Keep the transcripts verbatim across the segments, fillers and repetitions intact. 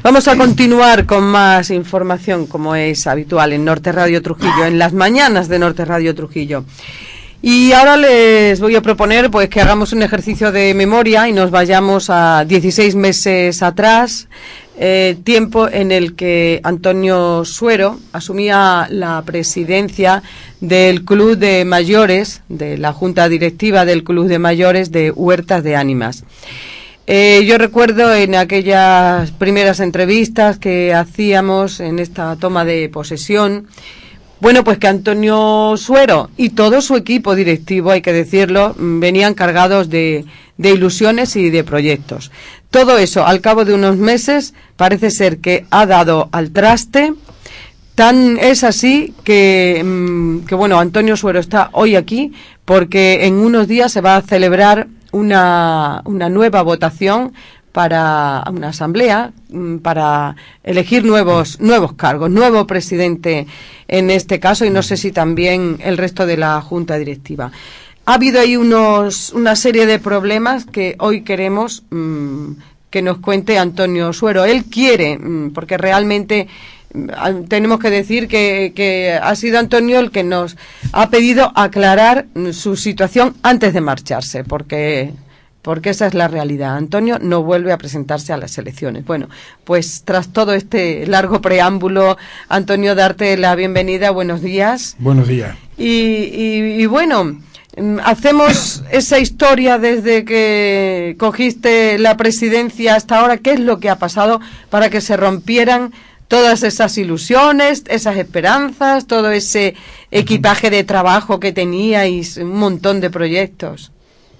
Vamos a continuar con más información, como es habitual en Norte Radio Trujillo, en las mañanas de Norte Radio Trujillo. Y ahora les voy a proponer pues que hagamos un ejercicio de memoria y nos vayamos a dieciséis meses atrás, eh, tiempo en el que Antonio Suero asumía la presidencia del Club de Mayores, de la Junta Directiva del Club de Mayores de Huertas de Ánimas. Eh, yo recuerdo en aquellas primeras entrevistas que hacíamos en esta toma de posesión, bueno, pues que Antonio Suero y todo su equipo directivo, hay que decirlo, venían cargados de, de ilusiones y de proyectos. Todo eso, al cabo de unos meses, parece ser que ha dado al traste. Tan es así que, que, bueno, Antonio Suero está hoy aquí porque en unos días se va a celebrar una, una nueva votación para una asamblea, para elegir nuevos nuevos cargos, nuevo presidente en este caso, y no sé si también el resto de la junta directiva. Ha habido ahí unos una serie de problemas que hoy queremos mmm, que nos cuente Antonio Suero. Él quiere, mmm, porque realmente mmm, tenemos que decir que, que ha sido Antonio el que nos ha pedido aclarar mmm, su situación antes de marcharse, porque... porque esa es la realidad. Antonio no vuelve a presentarse a las elecciones. Bueno, pues tras todo este largo preámbulo, Antonio, darte la bienvenida, buenos días. Buenos días. Y, y, y bueno, hacemos esa historia desde que cogiste la presidencia hasta ahora. ¿Qué es lo que ha pasado para que se rompieran todas esas ilusiones, esas esperanzas, todo ese equipaje de trabajo que teníais, un montón de proyectos?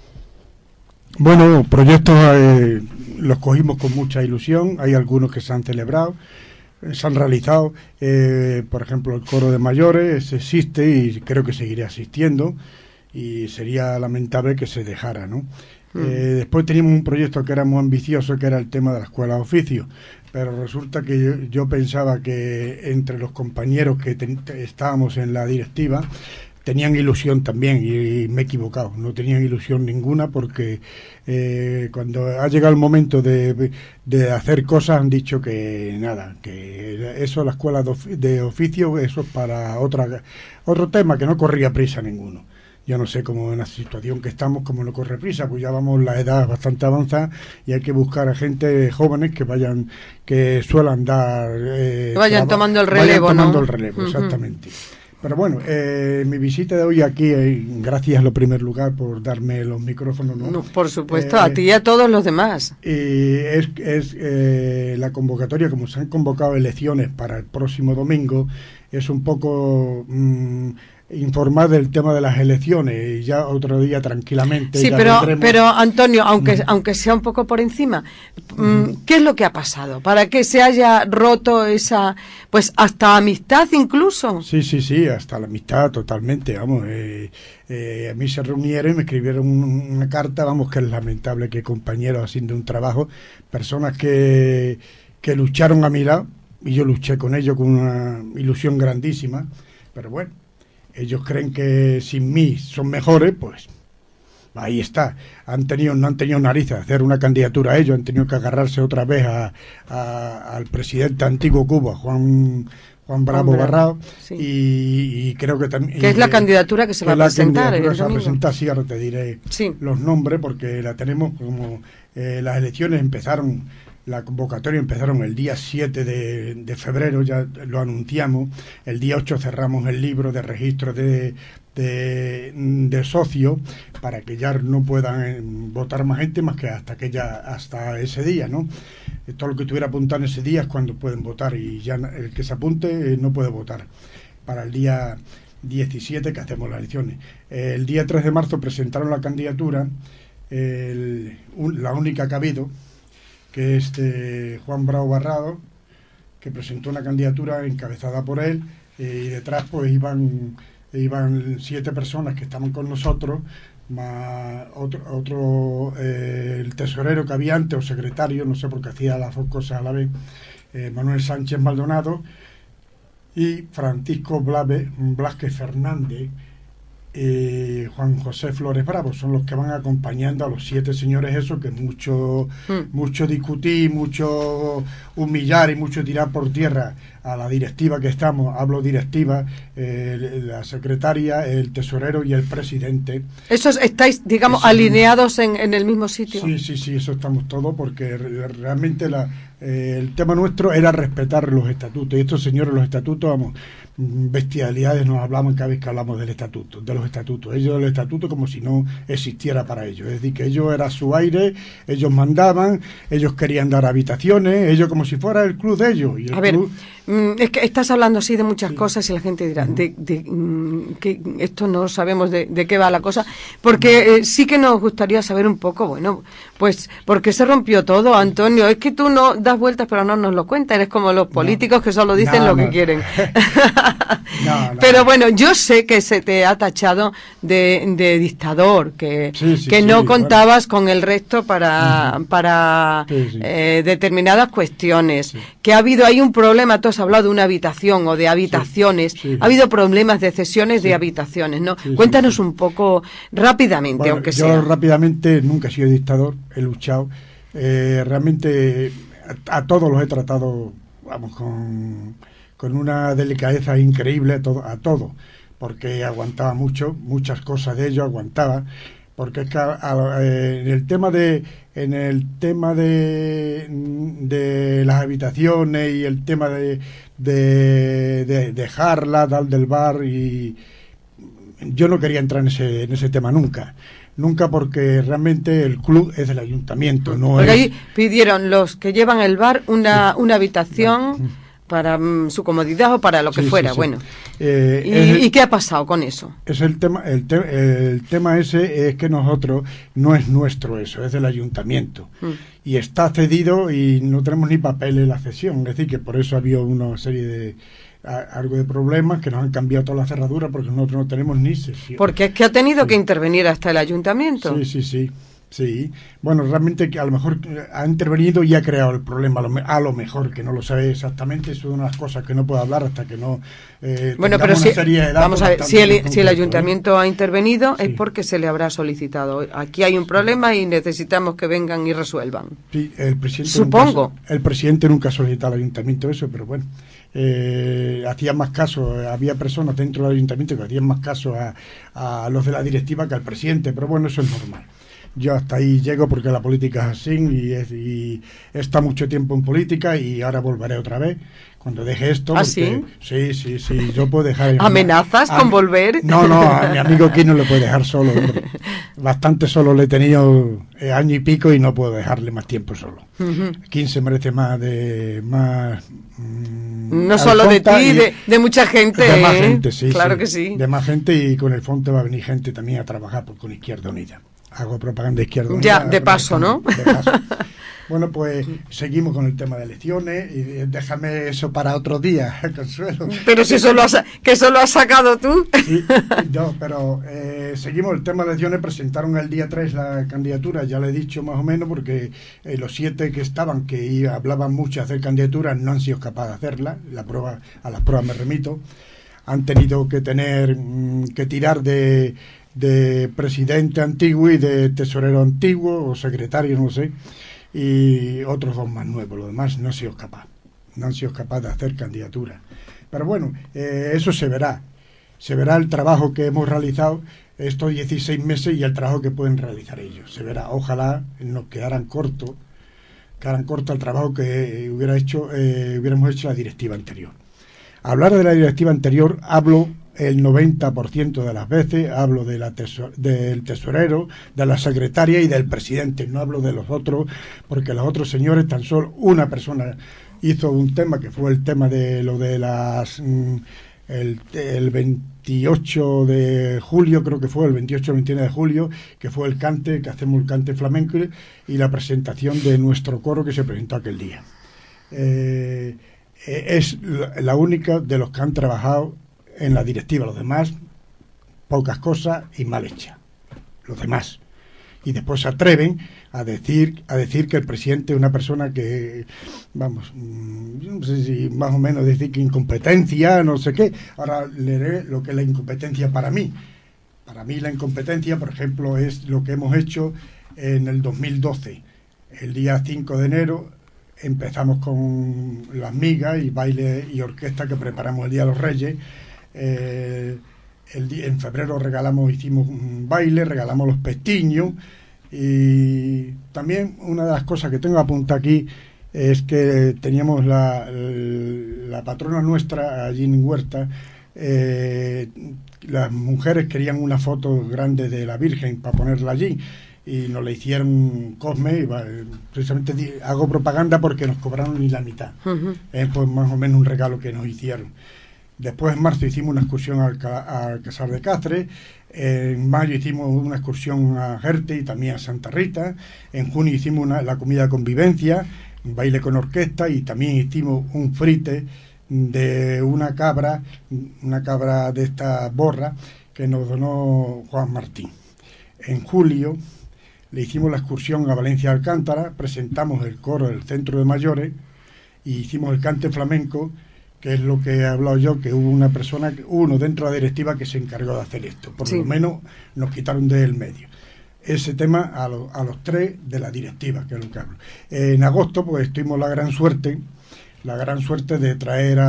Bueno, proyectos eh, los cogimos con mucha ilusión, hay algunos que se han celebrado, eh, se han realizado, eh, por ejemplo el coro de mayores existe y creo que seguirá existiendo y sería lamentable que se dejara, ¿no? Mm. Eh, después teníamos un proyecto que era muy ambicioso, que era el tema de la escuela de oficio, pero resulta que yo, yo pensaba que entre los compañeros que ten, estábamos en la directiva tenían ilusión también y me he equivocado, no tenían ilusión ninguna porque eh, cuando ha llegado el momento de, de hacer cosas han dicho que nada, que eso, la escuela de, ofi de oficio, eso es para otra otro tema, que no corría prisa ninguno. Yo no sé cómo en la situación que estamos, cómo no corre prisa, pues ya vamos la edad bastante avanzada y hay que buscar a gente jóvenes que vayan, que suelan dar... Eh, que vayan tomando el relevo, vayan tomando ¿no? el relevo, Uh-huh. Exactamente. Pero bueno, eh, mi visita de hoy aquí, eh, gracias en lo primer lugar por darme los micrófonos, ¿no? No, por supuesto, eh, a ti y a todos los demás. Y es, es eh, la convocatoria, como se han convocado elecciones para el próximo domingo, es un poco... Mmm, informar del tema de las elecciones y ya otro día tranquilamente. Sí, ya pero, vendremos. pero Antonio, aunque, uh-huh. aunque sea un poco por encima, uh-huh. ¿qué es lo que ha pasado? ¿Para que se haya roto esa, pues hasta amistad incluso? Sí, sí, sí, hasta la amistad totalmente, vamos. Eh, eh, a mí se reunieron y me escribieron una carta, vamos, que es lamentable que compañeros haciendo un trabajo, personas que, que lucharon a mi lado y yo luché con ellos con una ilusión grandísima, pero bueno. Ellos creen que sin mí son mejores, pues ahí está. Han tenido, no han tenido narices de hacer una candidatura a ellos, han tenido que agarrarse otra vez a, a, al presidente antiguo Cuba, Juan Juan Bravo Hombre, Barrao, sí. y, y creo que también... Que es la candidatura que se va a presentar. La candidatura que se va a presentar, sí, ahora te diré sí. los nombres, porque la tenemos como... Eh, las elecciones empezaron... La convocatoria empezaron el día siete de, de febrero, ya lo anunciamos. El día ocho cerramos el libro de registro de, de, de socios para que ya no puedan votar más gente más que hasta que ya hasta ese día, ¿no? Todo lo que estuviera apuntado en ese día es cuando pueden votar y ya el que se apunte eh, no puede votar. Para el día diecisiete que hacemos las elecciones. El día tres de marzo presentaron la candidatura, el, un, la única que ha habido, que es de Juan Bravo Barrado, que presentó una candidatura encabezada por él, eh, y detrás pues iban, iban siete personas que estaban con nosotros, más otro, otro eh, el tesorero que había antes, o secretario, no sé por qué hacía las dos cosas a la vez, eh, Manuel Sánchez Maldonado, y Francisco Blave, Blasquez Fernández, y Juan José Flores Bravo, son los que van acompañando a los siete señores esos que mucho, mm. mucho discutir, mucho humillar y mucho tirar por tierra a la directiva que estamos, hablo directiva, eh, la secretaria, el tesorero y el presidente. ¿Esos estáis, digamos, eso, alineados en, en el mismo sitio? Sí, sí, sí, eso estamos todos, porque realmente la, eh, el tema nuestro era respetar los estatutos, y estos señores los estatutos, vamos, bestialidades nos hablamos cada vez que hablamos del estatuto, de los estatutos, ellos del estatuto como si no existiera para ellos, es decir, que ellos era su aire, ellos mandaban, ellos querían dar habitaciones, ellos como si fuera el club de ellos. Y el a ver, club... es que estás hablando así de muchas sí. cosas y la gente dirá, uh-huh. de, de, de, que esto no sabemos de, de qué va la cosa, porque eh, sí que nos gustaría saber un poco, bueno, pues, ¿por qué se rompió todo, Antonio? Es que tú no das vueltas pero no nos lo cuentas, eres como los políticos no, que solo dicen no, lo no. que quieren. No, no. Pero bueno, yo sé que se te ha tachado de, de dictador, que, sí, sí, que sí, no contabas bueno. con el resto para, uh-huh. para sí, sí. Eh, determinadas cuestiones, sí. que ha habido ahí un problema, tú has hablado de una habitación o de habitaciones, sí, sí. ha habido problemas de cesiones sí. de habitaciones, ¿no? Sí, Cuéntanos sí, sí. un poco rápidamente, bueno, aunque yo sea. Yo rápidamente nunca he sido dictador, he luchado, eh, realmente a, a todos los he tratado, vamos, con... con una delicadeza increíble a todo, a todo, porque aguantaba mucho, muchas cosas de ello aguantaba, porque es que a, a, en el tema de en el tema de de las habitaciones y el tema de de, de dejarla, dar del bar, y yo no quería entrar en ese en ese tema nunca. Nunca, porque realmente el club es del ayuntamiento, no porque es... ahí pidieron los que llevan el bar una, una habitación para mm, su comodidad o para lo que sí, fuera, sí, sí. bueno. Eh, ¿Y, el, ¿Y qué ha pasado con eso? Es el tema, el, te, el tema ese es que nosotros, no es nuestro eso, es del ayuntamiento. Mm. Y está cedido y no tenemos ni papel en la cesión, es decir, que por eso ha habido una serie de... A, algo de problemas, que nos han cambiado toda la cerradura, porque nosotros no tenemos ni sesión. Porque es que ha tenido sí. que intervenir hasta el ayuntamiento. Sí, sí, sí. Sí, bueno, realmente que a lo mejor ha intervenido y ha creado el problema, a lo, a lo mejor, que no lo sabe exactamente, eso es una de las cosas que no puedo hablar hasta que no eh, bueno, pero si, vamos a ver, si el, si el ayuntamiento ¿eh? ha intervenido sí. es porque se le habrá solicitado. Aquí hay un problema y necesitamos que vengan y resuelvan. Sí, el presidente Supongo. Nunca, el presidente nunca ha solicitado al ayuntamiento eso, pero bueno, eh, hacían más caso, había personas dentro del ayuntamiento que hacían más caso a, a los de la directiva que al presidente, pero bueno, eso es normal. Yo hasta ahí llego porque la política es así y, es, y he estado mucho tiempo en política y ahora volveré otra vez cuando deje esto. ¿Ah, porque, sí? Sí, sí, sí, yo puedo dejar... ¿Amenazas a, con volver? No, no, a mi amigo aquí no le puedo dejar solo, hombre. Bastante solo le he tenido eh, año y pico y no puedo dejarle más tiempo solo. Uh-huh. ¿Quién se merece más de... más mmm, No solo de ti, y, de, de mucha gente. De más gente, sí. Claro sí, que sí. De más gente, y con el Fonte va a venir gente también a trabajar por, con Izquierda Unida. Hago propaganda de Izquierda Unida. Ya, de paso, ¿no? De paso. Bueno, pues seguimos con el tema de elecciones y déjame eso para otro día, Consuelo. Pero si eso lo has, que eso lo has sacado tú. Sí, no, pero eh, seguimos el tema de elecciones. Presentaron el día tres la candidatura, ya le he dicho más o menos, porque eh, los siete que estaban, que iba, hablaban mucho de hacer candidaturas, no han sido capaces de hacerla. La prueba, a las pruebas me remito. Han tenido que tener mmm, que tirar de, de presidente antiguo y de tesorero antiguo o secretario, no sé, y otros dos más nuevos. Los demás no han sido capaces, no han sido capaces de hacer candidatura. Pero bueno, eh, eso se verá. Se verá el trabajo que hemos realizado estos dieciséis meses y el trabajo que pueden realizar ellos. Se verá. Ojalá nos quedaran cortos, quedaran corto el trabajo que hubiera hecho, eh, hubiéramos hecho la directiva anterior. Hablar de la directiva anterior, hablo el noventa por ciento de las veces, hablo de la tesor, del tesorero, de la secretaria y del presidente, no hablo de los otros, porque los otros señores, tan solo una persona hizo un tema, que fue el tema de lo de las... Mm, el, el veintiocho de julio, creo que fue, el veintiocho o veintiuno de julio, que fue el cante, que hacemos el cante flamenco, y la presentación de nuestro coro que se presentó aquel día. Eh... Es la única de los que han trabajado en la directiva. Los demás, pocas cosas y mal hechas. Los demás. Y después se atreven a decir a decir que el presidente es una persona que, vamos, no sé si más o menos decir que incompetencia, no sé qué. Ahora leeré lo que es la incompetencia para mí. Para mí la incompetencia, por ejemplo, es lo que hemos hecho en el dos mil doce. El día cinco de enero empezamos con las migas y baile y orquesta que preparamos el Día de los Reyes. Eh, el día, en febrero regalamos, hicimos un baile, regalamos los pestiños, y también una de las cosas que tengo apuntada aquí es que teníamos la, la patrona nuestra allí en Huerta. Eh, las mujeres querían una foto grande de la Virgen para ponerla allí y nos la hicieron Cosme, y precisamente di, hago propaganda porque nos cobraron ni la mitad. Uh-huh. eh, pues más o menos un regalo que nos hicieron. Después en marzo hicimos una excursión al, al Casar de Cáceres, en mayo hicimos una excursión a Jerte y también a Santa Rita, en junio hicimos una, la comida de convivencia, un baile con orquesta, y también hicimos un frite de una cabra, una cabra de esta borra que nos donó Juan Martín. En julio le hicimos la excursión a Valencia de Alcántara, presentamos el coro del Centro de Mayores y hicimos el cante flamenco, que es lo que he hablado yo, que hubo una persona, uno dentro de la directiva que se encargó de hacer esto, por sí. Lo menos nos quitaron del medio ese tema a, lo, a los tres de la directiva, que es lo que hablo. En agosto pues tuvimos la gran suerte la gran suerte de traer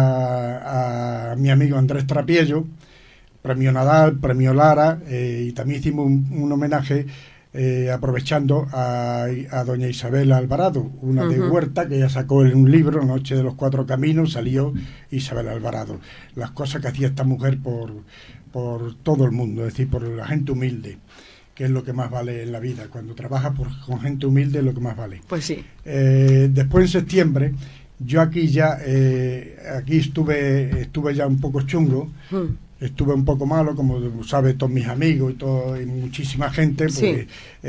a, a mi amigo Andrés Trapiello, premio Nadal, premio Lara, eh, y también hicimos un, un homenaje eh, aprovechando a, a doña Isabel Alvarado, una uh-huh. de Huerta, que ella sacó en un libro, Noche de los Cuatro Caminos, salió Isabel Alvarado. Las cosas que hacía esta mujer por, por todo el mundo, es decir, por la gente humilde, que es lo que más vale en la vida. Cuando trabajas por, con gente humilde es lo que más vale. Pues sí. Eh, después en septiembre, yo aquí ya, eh, aquí estuve estuve ya un poco chungo, mm. estuve un poco malo, como sabe todos mis amigos y, todo, y muchísima gente, porque sí.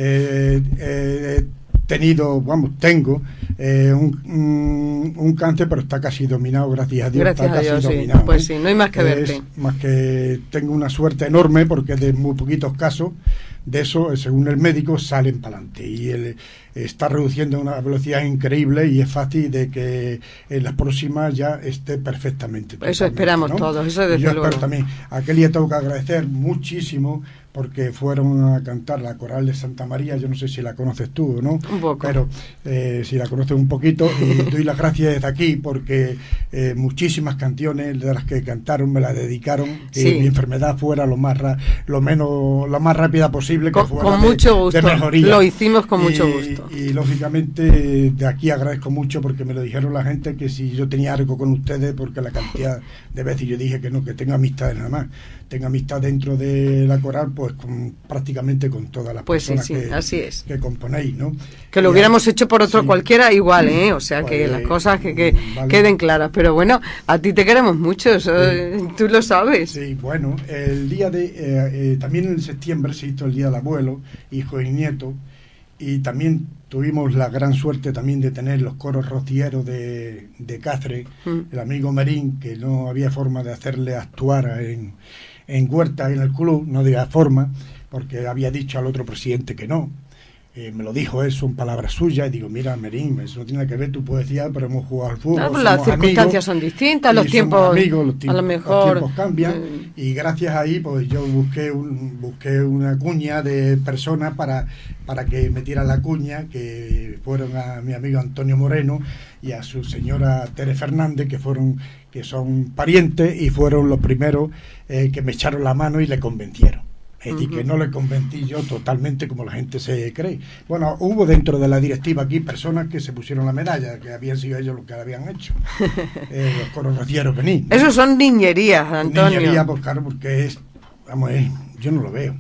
eh, eh, he tenido, vamos, tengo eh, un, un, un cáncer, pero está casi dominado, gracias a Dios. Gracias está a Dios, casi sí. dominado. Pues sí, no hay más que verte. Es más que tengo una suerte enorme, porque de muy poquitos casos de eso, según el médico, salen para adelante, y él está reduciendo a una velocidad increíble, y es fácil de que en las próximas ya esté perfectamente. Eso esperamos, ¿no? Todos, eso desde yo luego. Espero también. A aquel día tengo que agradecer muchísimo, porque fueron a cantar la coral de Santa María, yo no sé si la conoces tú o no, un poco. Pero eh, si la conoces un poquito, y doy las gracias desde aquí, porque eh, muchísimas canciones de las que cantaron me las dedicaron, que sí. mi enfermedad fuera lo más ra lo menos la más rápida posible, que con, fuera con de, mucho gusto, de mejoría. Lo hicimos con y, mucho gusto. Y, y lógicamente de aquí agradezco mucho, porque me lo dijeron la gente, que si yo tenía algo con ustedes, porque la cantidad de veces yo dije que no, que tengo amistades nada más, tengo amistad dentro de la coral, pues con, prácticamente con todas las pues personas sí, sí, que, así es. que componéis, ¿no? Que lo y hubiéramos a, hecho por otro sí, cualquiera igual, ¿eh? O sea, pues, que las cosas que, que vale. queden claras. Pero bueno, a ti te queremos mucho, eso, sí. tú lo sabes. Sí, bueno, el día de... Eh, eh, también en septiembre se hizo el Día del Abuelo, hijo y nieto, y también tuvimos la gran suerte también de tener los coros rocieros de, de Cáceres, mm. el amigo Merín, que no había forma de hacerle actuar en, en Huerta, en el club, no había forma, porque había dicho al otro presidente que no. Eh, me lo dijo él, son palabras suyas, y digo, mira, Merín, eso no tiene que ver tu poesía, pero hemos jugado al fútbol. No, las circunstancias son distintas, los tiempos, amigos, los tiempos, a lo mejor los tiempos cambian, eh, y gracias ahí pues yo busqué un, busqué una cuña de personas para, para que metieran la cuña, que fueron a mi amigo Antonio Moreno y a su señora Tere Fernández, que fueron que son parientes, y fueron los primeros eh, que me echaron la mano y le convencieron. Es decir, uh-huh. que no le convencí yo totalmente como la gente se cree. Bueno, hubo dentro de la directiva aquí personas que se pusieron la medalla, que habían sido ellos los que la habían hecho. eh, los coros rocieros venís, ¿no? Eso son niñerías, Antonio. Niñerías, pues claro, porque es, vamos, eh, yo no lo veo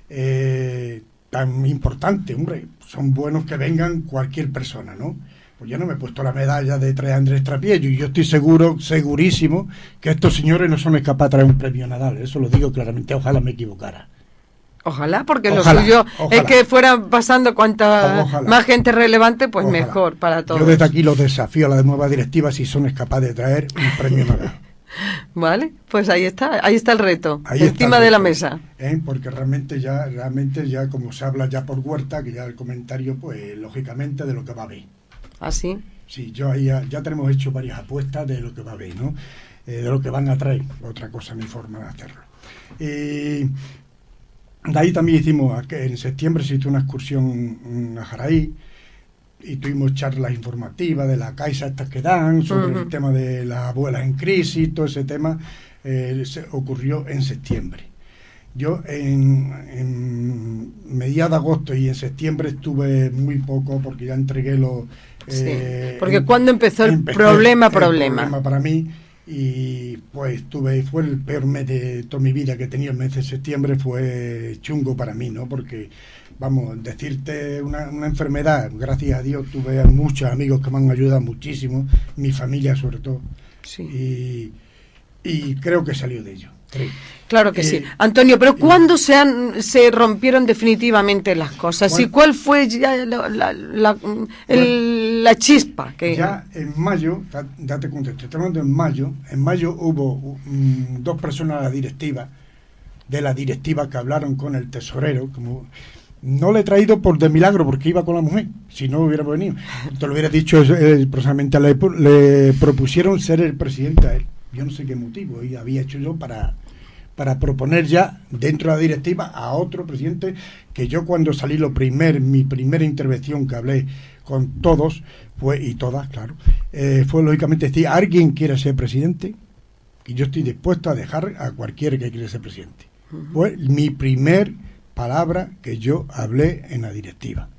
eh, tan importante, hombre. Son buenos que vengan cualquier persona, ¿no? Pues yo no me he puesto la medalla de traer a Andrés Trapiello, y yo estoy seguro, segurísimo, que estos señores no son capaces de traer un premio Nadal. Eso lo digo claramente, ojalá me equivocara. Ojalá, porque ojalá, lo suyo ojalá. es que fuera pasando cuanta ojalá. más gente relevante, pues ojalá. mejor para todos. Yo desde aquí los desafío a la nueva directiva si son capaces de traer un premio Nadal. Vale, pues ahí está, ahí está el reto, ahí encima el reto, de la mesa. ¿eh? Porque realmente ya, realmente ya como se habla ya por Huerta, que ya el comentario, pues lógicamente de lo que va a haber. ¿Ah, sí? Sí, yo ahí ya, ya tenemos hecho varias apuestas de lo que va a haber, ¿no? Eh, de lo que van a traer, otra cosa, mi forma de hacerlo. Y De ahí también hicimos, en septiembre se hizo una excursión a Jaraí, y tuvimos charlas informativas de la Caixa estas que dan, sobre uh-huh. el tema de las abuelas en crisis, todo ese tema eh, se ocurrió en septiembre. Yo en, en mediados de agosto y en septiembre estuve muy poco porque ya entregué los... Eh, sí, porque en, cuando empezó el problema, el problema. problema para mí, y pues tuve, fue el peor mes de toda mi vida que he tenido. El mes de septiembre fue chungo para mí, ¿no? Porque, vamos, decirte una, una enfermedad, gracias a Dios tuve a muchos amigos que me han ayudado muchísimo, mi familia sobre todo, sí. y, y creo que salió de ello. Sí. Claro que eh, sí. Antonio, pero ¿cuándo se han, se rompieron definitivamente las cosas? Bueno, ¿y cuál fue ya la, la, la, el, bueno, la chispa? Que... Ya en mayo, date cuenta, estoy hablando en mayo, en mayo hubo um, dos personas de la directiva, de la directiva que hablaron con el tesorero, como no le he traído por de milagro porque iba con la mujer, si no hubiera venido. Te lo hubiera dicho, eh, personalmente le, le propusieron ser el presidente a él. Yo no sé qué motivo y había hecho yo para, para proponer ya dentro de la directiva a otro presidente, que yo cuando salí lo primer, mi primera intervención que hablé con todos fue, y todas, claro, eh, fue lógicamente decir, ¿alguien quiere ser presidente? Y yo estoy dispuesto a dejar a cualquiera que quiera ser presidente. Uh-huh. Fue mi primer palabra que yo hablé en la directiva.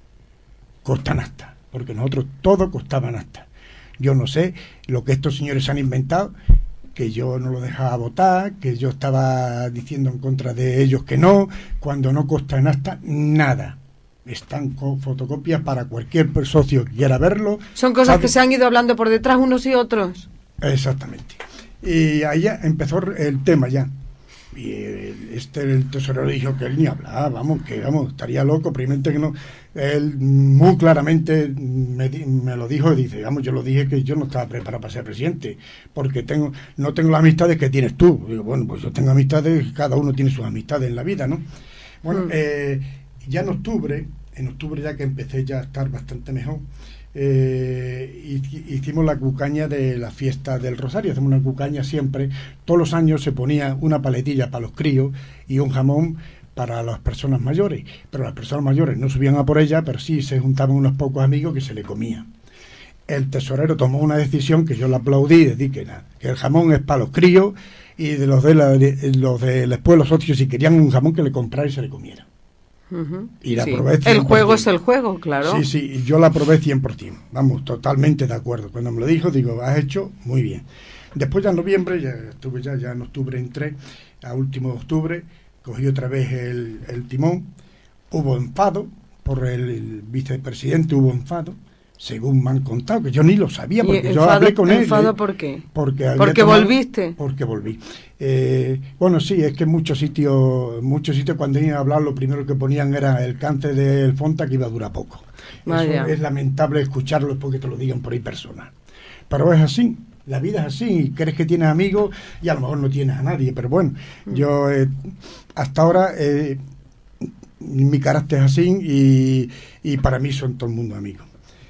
Costan hasta, porque nosotros todo costaban hasta. Yo no sé lo que estos señores han inventado, que yo no lo dejaba votar, que yo estaba diciendo en contra de ellos que no, cuando no costan hasta nada. Están con fotocopias para cualquier socio que quiera verlo. Son cosas ¿sabe? Que se han ido hablando por detrás unos y otros. Exactamente. Y ahí ya empezó el tema ya. Y este el tesorero dijo que él ni hablaba, vamos, que vamos, estaría loco, primero que no. Él muy claramente me, me lo dijo y dice, vamos, yo lo dije que yo no estaba preparado para ser presidente, porque tengo no tengo las amistades que tienes tú. Digo, bueno, pues yo tengo amistades, cada uno tiene sus amistades en la vida, ¿no? Bueno, mm. eh, ya en octubre, en octubre ya que empecé ya a estar bastante mejor, Eh, hicimos la cucaña de la fiesta del Rosario. Hacemos una cucaña siempre, todos los años se ponía una paletilla para los críos y un jamón para las personas mayores, pero las personas mayores no subían a por ella, pero sí se juntaban unos pocos amigos que se le comían. El tesorero tomó una decisión que yo la aplaudí, y dije que nada, que el jamón es para los críos y de los de la, de, los de después los socios, si querían un jamón, que le comprara y se le comiera. Uh-huh. Y la sí. probé el juego es el juego, claro. Sí, sí, y yo la probé cien por ciento. Vamos, totalmente de acuerdo. Cuando me lo dijo, digo, has hecho muy bien. Después ya en noviembre, ya estuve ya, ya en octubre entré, a último de octubre, cogí otra vez el, el timón. Hubo enfado, por el, el vicepresidente hubo enfado, según me han contado, que yo ni lo sabía, porque yo enfado, hablé con él. ¿Enfado por qué? Porque, ¿Porque tomado, volviste? Porque volví. Eh, bueno, sí, es que en muchos sitios, muchos sitios cuando iban a hablar, lo primero que ponían era el cáncer del Fonta, que iba a durar poco. Vaya. Eso es lamentable escucharlo después que te lo digan por ahí personal. Pero es así, la vida es así, y crees que tienes amigos y a lo mejor no tienes a nadie. Pero bueno, mm. yo eh, hasta ahora... Eh, mi carácter es así y, y para mí son todo el mundo amigos.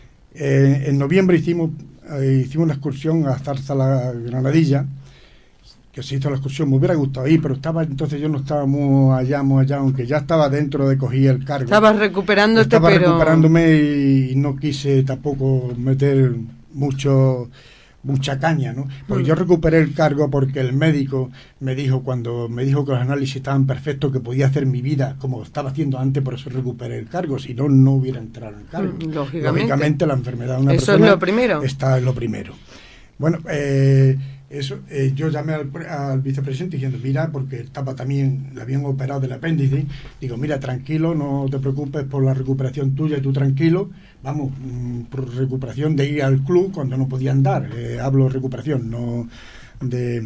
Eh, en noviembre hicimos eh, hicimos una excursión a Zarza la Granadilla, que se hizo la excursión, me hubiera gustado ir, pero estaba entonces yo no estaba muy allá, muy allá, aunque ya estaba dentro de cogí el cargo. Estabas recuperándote, estaba pero... recuperándome y, y no quise tampoco meter mucho... mucha caña, ¿no? Porque mm. yo recuperé el cargo porque el médico me dijo, cuando me dijo que los análisis estaban perfectos, que podía hacer mi vida como estaba haciendo antes, por eso recuperé el cargo, si no, no hubiera entrado en el cargo. Mm, lógicamente. Lógicamente la enfermedad de una eso persona es lo primero. Está en lo primero. Bueno, eh, eso eh, yo llamé al, al vicepresidente diciendo, mira, porque estaba también, le habían operado del apéndice, digo, mira, tranquilo, no te preocupes por la recuperación tuya, y tú tranquilo, vamos, por recuperación de ir al club cuando no podía andar, eh, hablo de recuperación, no de,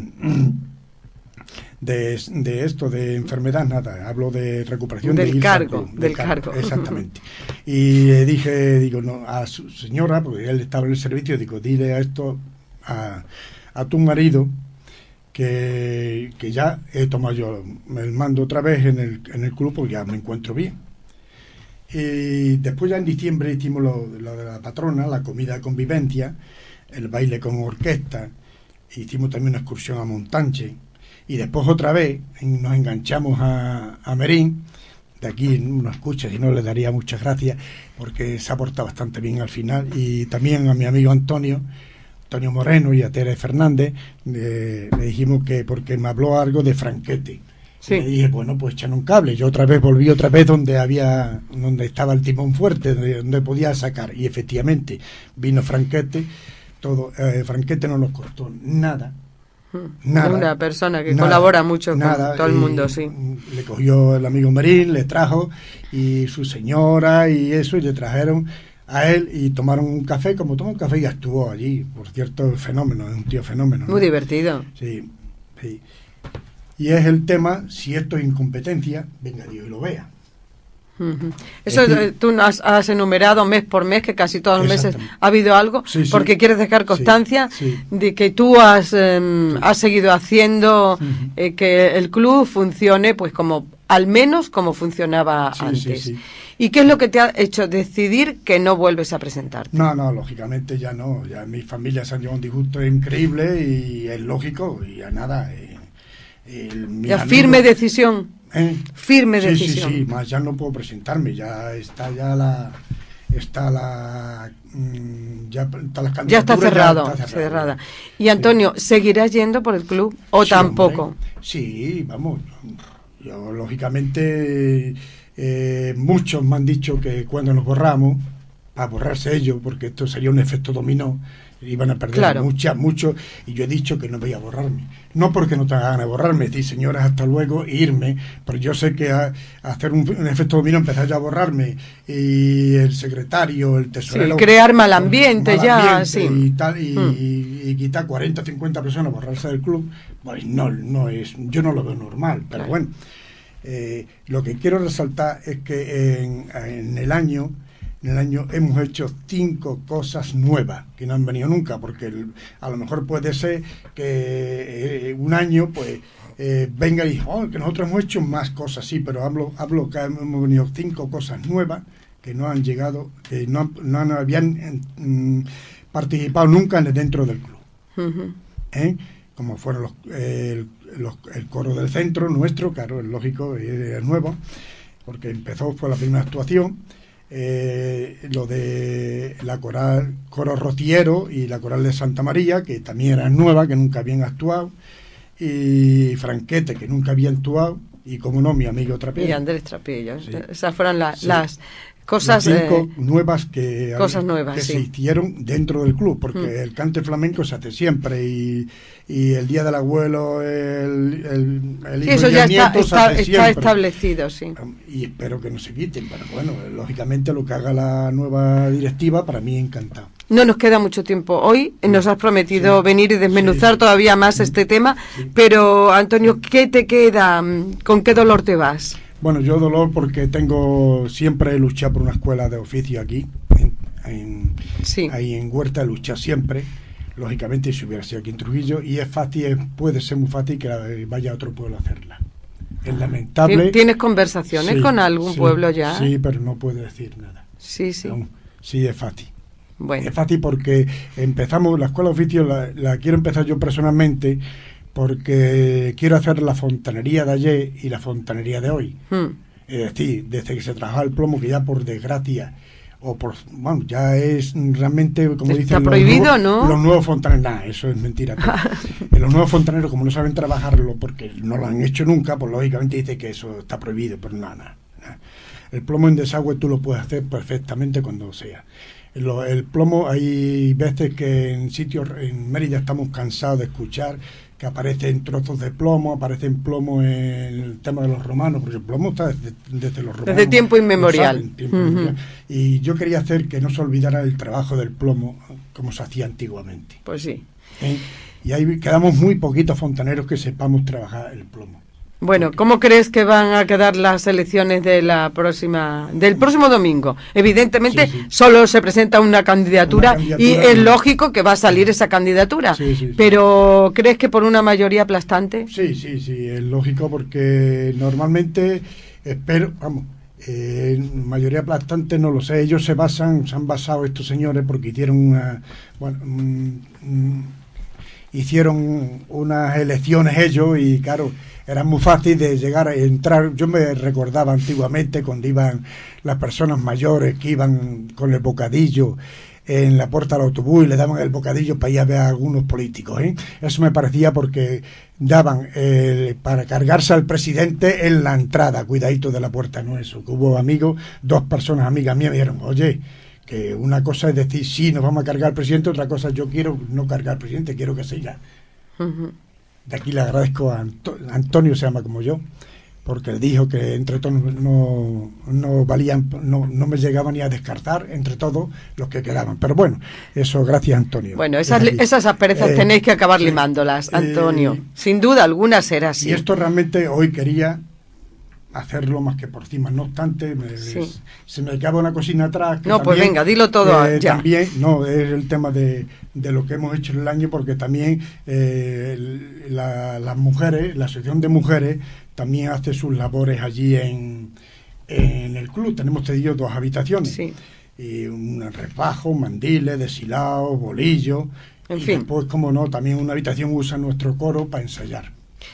de de esto, de enfermedad, nada, hablo de recuperación del de ir cargo, al club, del cargo, cargo. Exactamente. Y eh, dije, digo, no, a su señora, porque él estaba en el servicio, digo, dile a esto, a, a tu marido, que, que ya he tomado yo el mando otra vez en el, en el club, porque ya me encuentro bien. Y después ya en diciembre hicimos lo, lo de la patrona, la comida de convivencia, el baile con orquesta, hicimos también una excursión a Montanche, y después otra vez nos enganchamos a, a Merín. De aquí no escucha, si no le daría muchas gracias, porque se ha portado bastante bien al final, y también a mi amigo Antonio, Antonio Moreno, y a Tere Fernández, eh, le dijimos que, porque me habló algo de Franquete. Sí. Y le dije, bueno, pues echan un cable. Yo otra vez volví otra vez donde había, donde estaba el timón fuerte, donde, donde podía sacar, y efectivamente vino Franquete, todo, eh, Franquete no nos costó nada. Nada, una persona que nada, colabora mucho nada, con todo el mundo, sí. Le cogió el amigo Merín, le trajo, y su señora y eso, y le trajeron a él y tomaron un café, como tomó un café y actuó allí. Por cierto, fenómeno, es un tío fenómeno, ¿no? Muy divertido. Sí, sí. Y es el tema, si esto es incompetencia, venga Dios y lo vea. Uh-huh. Eso es decir, tú has, has enumerado mes por mes, que casi todos los meses ha habido algo, sí, sí, porque quieres dejar constancia sí, sí. de que tú has, eh, sí. has seguido haciendo uh-huh. eh, que el club funcione, pues como al menos como funcionaba sí, antes. Sí, sí. ¿Y qué es lo que te ha hecho decidir que no vuelves a presentarte? No, no, lógicamente ya no. Ya mi familia se ha llevado un disgusto increíble y es lógico, y ya nada. Eh, el, ya firme amigo, decisión. ¿Eh? Firme sí, decisión. Sí, sí, más ya no puedo presentarme, ya está ya la está la mmm, ya está la ya está cerrado, ya está cerrado. cerrada. Y Antonio, sí. ¿seguirás yendo por el club o sí, tampoco? Hombre. Sí, vamos. Yo lógicamente eh, muchos me han dicho que cuando nos borramos, a borrarse ellos, porque esto sería un efecto dominó, iban a perder claro. muchas, mucho, y yo he dicho que no voy a borrarme. No porque no tenga ganas de borrarme, decir señoras hasta luego, e irme, pero yo sé que a, a hacer un, un efecto dominó, empezar ya a borrarme, y el secretario, el tesorero... Sí, crear mal ambiente mal ya, ambiente sí. Y, tal, y, mm. y, y quitar cuarenta o cincuenta personas, borrarse del club, pues no, no es, yo no lo veo normal, pero claro. bueno. Eh, lo que quiero resaltar es que en, en el año... En el año hemos hecho cinco cosas nuevas que no han venido nunca, porque el, a lo mejor puede ser que eh, un año pues eh, venga y diga, oh, que nosotros hemos hecho más cosas, sí, pero hablo, hablo que hemos venido cinco cosas nuevas que no han llegado, que no, no, no habían mm, participado nunca dentro del club. Uh-huh. ¿Eh? Como fueron los, eh, los, el coro del centro nuestro, claro, es lógico, es nuevo, porque empezó, fue la primera actuación. Eh, lo de la coral Coro Rociero y la coral de Santa María, que también era nueva, que nunca habían actuado, y Franquete, que nunca había actuado, y como no, mi amigo Trapillo. Y Andrés Trapillo, sí. Esas fueron la, sí. las cosas las cinco eh, nuevas que, cosas nuevas, que sí. se hicieron dentro del club, porque mm. el cante flamenco se hace siempre, y, y el día del abuelo, el, el, el sí, eso ya está, está, está establecido, sí. Y espero que no se quiten, pero bueno, lógicamente lo que haga la nueva directiva, para mí encantado. No nos queda mucho tiempo hoy, nos has prometido sí. venir y desmenuzar sí, sí. todavía más sí. este tema, sí. pero Antonio, ¿qué te queda? ¿Con qué dolor te vas? Bueno, yo dolor porque tengo, siempre he luchado por una escuela de oficio aquí, en, en, sí. ahí en Huerta, he luchado siempre, lógicamente si hubiera sido aquí en Trujillo, y es fácil, puede ser muy fácil que vaya a otro pueblo a hacerla. Es lamentable. ¿Tienes conversaciones sí, con algún sí, pueblo ya? Sí, pero no puedo decir nada. Sí, sí. No, sí, es fácil. Bueno. Es fácil porque empezamos, la escuela de oficio la, la quiero empezar yo personalmente, porque quiero hacer la fontanería de ayer y la fontanería de hoy. Hmm. Es decir, desde que se trabajaba el plomo, que ya por desgracia, o por, bueno, ya es realmente, como dicen, está prohibido, los, ¿no? Los nuevos fontaneros, nada, eso es mentira. Los nuevos fontaneros, como no saben trabajarlo porque no lo han hecho nunca, pues lógicamente dice que eso está prohibido, pero nada, nada, nada. El plomo en desagüe tú lo puedes hacer perfectamente cuando sea. Lo, el plomo, hay veces que en sitios, en Mérida estamos cansados de escuchar que aparecen trozos de plomo, aparecen plomo en el tema de los romanos, porque el plomo está desde, desde los romanos. Desde tiempo inmemorial. Saben, tiempo uh-huh. inmemorial. Y yo quería hacer que no se olvidara el trabajo del plomo como se hacía antiguamente. Pues sí. ¿Eh? Y ahí quedamos muy poquitos fontaneros que sepamos trabajar el plomo. Bueno, ¿cómo crees que van a quedar las elecciones de la próxima, del próximo domingo? Evidentemente, sí, sí. solo se presenta una candidatura, una candidatura y es lógico que va a salir esa candidatura. Sí, sí, sí. Pero, ¿crees que por una mayoría aplastante? Sí, sí, sí, es lógico porque normalmente, espero, vamos, eh, mayoría aplastante no lo sé. Ellos se basan, se han basado estos señores porque hicieron una, bueno, mm, mm, hicieron unas elecciones ellos y claro, era muy fácil de llegar a entrar. Yo me recordaba antiguamente cuando iban las personas mayores que iban con el bocadillo en la puerta del autobús y le daban el bocadillo para ir a ver a algunos políticos, ¿eh? Eso me parecía porque daban eh, para cargarse al presidente en la entrada, cuidadito de la puerta, no eso, que hubo amigos, dos personas amigas mías me dijeron, oye, que una cosa es decir, sí, nos vamos a cargar al presidente, otra cosa, yo quiero no cargar al presidente, quiero que siga. Uh-huh. De aquí le agradezco a Anto- Antonio, se llama como yo, porque dijo que entre todos no, no valían, no, no me llegaban ni a descartar entre todos los que quedaban. Pero bueno, eso gracias Antonio. Bueno, esas, esas asperezas eh, tenéis que acabar eh, limándolas, Antonio. Eh, Sin duda alguna será así. Y esto realmente hoy quería hacerlo más que por encima, no obstante, me, sí. es, se me acaba una cocina atrás. Que no, también, pues venga, dilo todo eh, ya. También, no, es el tema de, de lo que hemos hecho en el año, porque también eh, la, las mujeres, la asociación de mujeres, también hace sus labores allí en, en el club. Tenemos cedido dos habitaciones. Sí. Y un refajo, mandiles, deshilados, bolillos. En y fin. Después, como no, también una habitación usa nuestro coro para ensayar.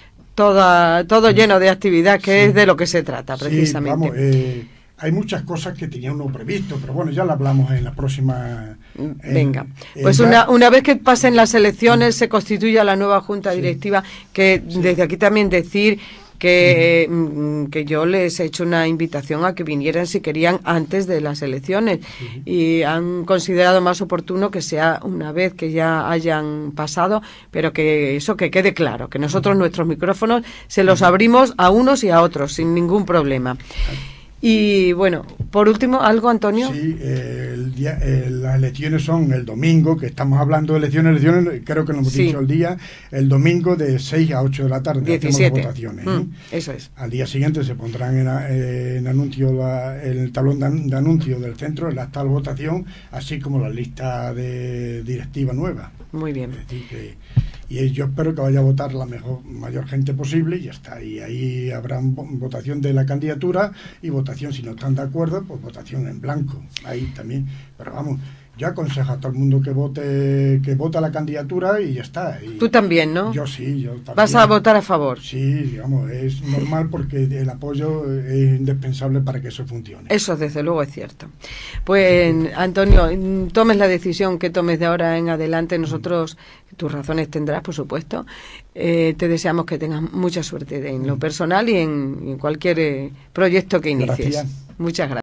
Toda, todo lleno de actividad, que sí. es de lo que se trata, precisamente. Sí, vamos, eh, hay muchas cosas que tenía uno previsto, pero bueno, ya lo hablamos en la próxima... Venga, en, pues en una, la... una vez que pasen las elecciones, se constituya la nueva Junta Directiva, sí. que sí. desde aquí también decir... Que, uh-huh. que yo les he hecho una invitación a que vinieran si querían antes de las elecciones uh-huh. y han considerado más oportuno que sea una vez que ya hayan pasado, pero que eso que quede claro, que nosotros uh-huh. nuestros micrófonos se los uh-huh. abrimos a unos y a otros sin ningún problema. Uh-huh. Y bueno, por último, ¿algo, Antonio? Sí, eh, el día, eh, las elecciones son el domingo, que estamos hablando de elecciones, elecciones, creo que lo hemos sí. dicho el día, el domingo de seis a ocho de la tarde, diecisiete. Hacemos las votaciones. Mm, ¿eh? Eso es. Al día siguiente se pondrán en, eh, en anuncio la, el tablón de, de anuncio del centro, el acta de votación, así como la lista de directiva nueva. Muy bien. Es decir, que, y yo espero que vaya a votar la mejor mayor gente posible y ya está. Y ahí habrá votación de la candidatura y votación, si no están de acuerdo, pues votación en blanco. Ahí también. Pero vamos, yo aconsejo a todo el mundo que vote, que vote la candidatura y ya está. Y tú también, ¿no? Yo sí, yo también. ¿Vas a votar a favor? Sí, digamos, es normal porque el apoyo es indispensable para que eso funcione. Eso desde luego es cierto. Pues sí. Antonio, tomes la decisión que tomes de ahora en adelante. Nosotros, tus razones tendrás, por supuesto. Eh, te deseamos que tengas mucha suerte en lo personal y en, en cualquier eh, proyecto que inicies. Gracias. Muchas gracias.